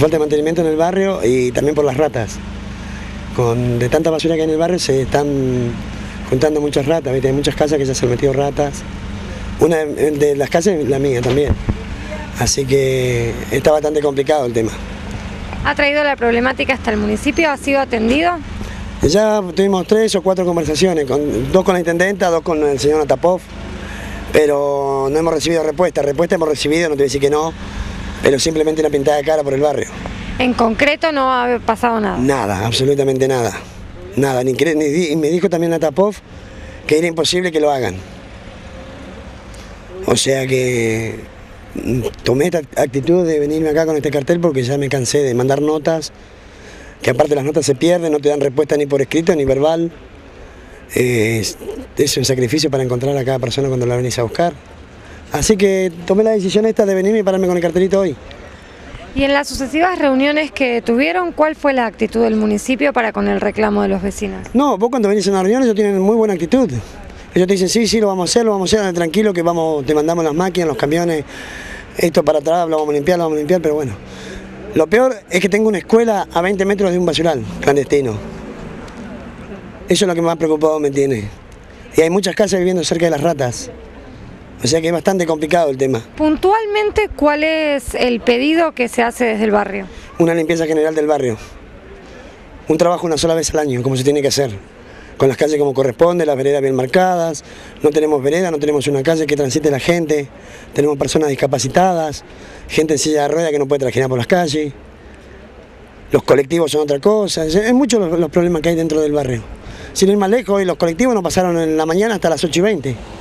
falta de mantenimiento en el barrio y también por las ratas. De tanta basura que hay en el barrio se están juntando muchas ratas, ¿viste? Hay muchas casas que ya se han metido ratas. Una de las casas es la mía también. Así que está bastante complicado el tema. ¿Ha traído la problemática hasta el municipio? ¿Ha sido atendido? Ya tuvimos 3 o 4 conversaciones, 2 con la intendenta, 2 con el señor Natapov, pero no hemos recibido respuesta. Respuesta hemos recibido, no te voy a decir que no, pero simplemente una pintada de cara por el barrio. ¿En concreto no ha pasado nada? Nada, absolutamente nada. Nada, ni me dijo también Natapov que era imposible que lo hagan. O sea que tomé esta actitud de venirme acá con este cartel porque ya me cansé de mandar notas, que aparte las notas se pierden, no te dan respuesta ni por escrito ni verbal. Es un sacrificio para encontrar a cada persona cuando la venís a buscar. Así que tomé la decisión esta de venirme y pararme con el cartelito hoy. Y en las sucesivas reuniones que tuvieron, ¿cuál fue la actitud del municipio para con el reclamo de los vecinos? No, vos cuando venís a una reunión ellos tienen muy buena actitud. Ellos te dicen, sí, lo vamos a hacer, tranquilo que te mandamos las máquinas, los camiones, esto para atrás, lo vamos a limpiar, pero bueno. Lo peor es que tengo una escuela a 20 metros de un basural clandestino. Eso es lo que más preocupado me tiene. Y hay muchas casas viviendo cerca de las ratas. O sea que es bastante complicado el tema. Puntualmente, ¿cuál es el pedido que se hace desde el barrio? Una limpieza general del barrio. Un trabajo una sola vez al año, como se tiene que hacer. Con las calles como corresponde, las veredas bien marcadas. No tenemos vereda, no tenemos una calle que transite la gente. Tenemos personas discapacitadas, gente en silla de ruedas que no puede trajinar por las calles. Los colectivos son otra cosa. Es muchos los problemas que hay dentro del barrio. Sin ir más lejos, hoy los colectivos no pasaron en la mañana hasta las 8:20.